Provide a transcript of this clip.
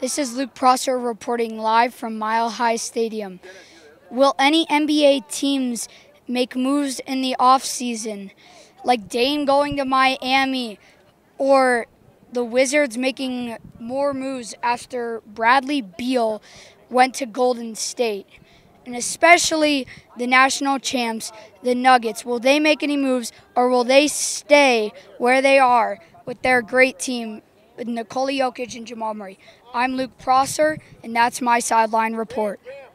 This is Luke Prosser reporting live from Mile High Stadium. Will any NBA teams make moves in the offseason, like Dame going to Miami or the Wizards making more moves after Bradley Beal went to Golden State? And especially the national champs, the Nuggets. Will they make any moves, or will they stay where they are with their great team with Nikola Jokic and Jamal Murray? I'm Luke Prosser, and that's my sideline report.